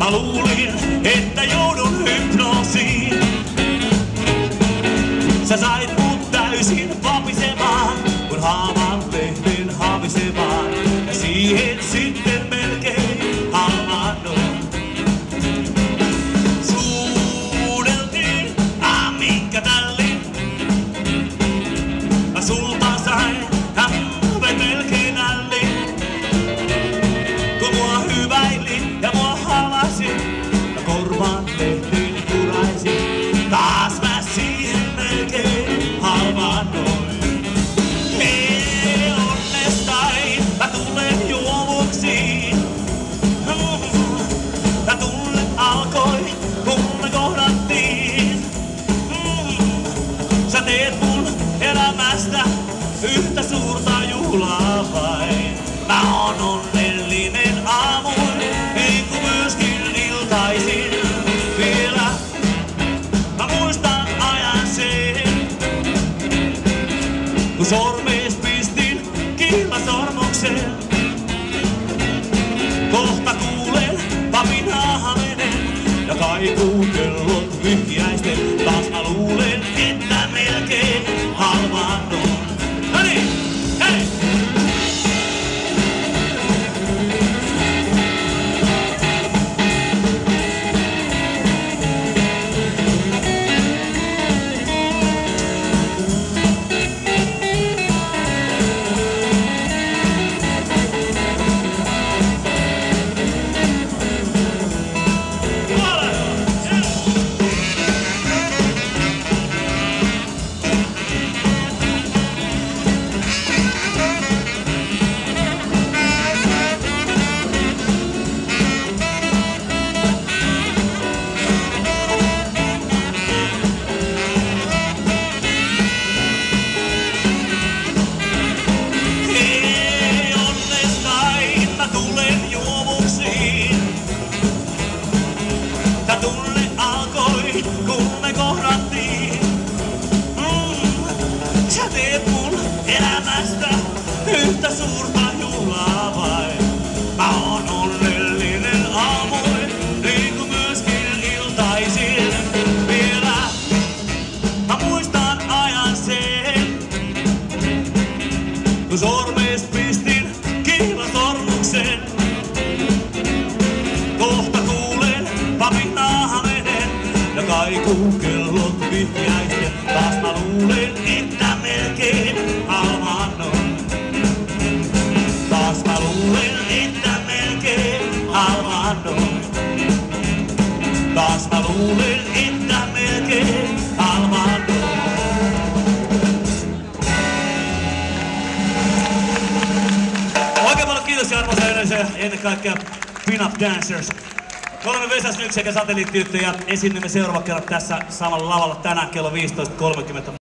Mä luulin, että joudun hypnoosiin. Sä sait mut täysin vapisemaan, kun haavan lehden havisemaan. Ja siihen sitten melkein halvaannuin. Suudeltiin, minkä tällin. Mä sulta sain, hävet melkein ällin. Kun mua hyväili ja mua halasi, mä korvan lehden puraisin. Taas mä siihen melkein halvaannuin. Hei onnestain, mä tulen juovuksiin. Tää tunne alkoi, kun me kohdattiin. Sä teet mun elämästä yhtä suurta juhlaa vain. Mä oon onnellinen aamuin, niin kuin myöskin iltaisin. Vielä mä muistan ajan sen, kun sormees pistin kihlasormuksen. Kohta kuulen papin haamenen ja kaikuu kellot vihjäisten. Taas mä luulen, että melkein halvaannun. No niin, hei! Kun me kohdattiin, sä teet mun elämästä yhtä suurta juhlaa vain. Mä oon onnellinen aamuin, niin kuin myöskin iltaisin. Vielä mä muistan ajan sen, kun sormees pistin kihlasormuksen. Kohta kuulen papin nahamenen ja kaikuu kellot vihjäisten. Taas mä luulen, että melkein halvaannun. Taas mä luulen, että melkein halvaannun. Taas mä luulen, että melkein halvaannun. Oikein paljon kiitoksia arvoisa yleisö ja ennen kaikkea Pin-Up Dancers. Me olemme Vesa Smyks sekä Satelliittiyhtiö ja esiinnymme seuraava kerran tässä samalla lavalla tänään kello 15.30.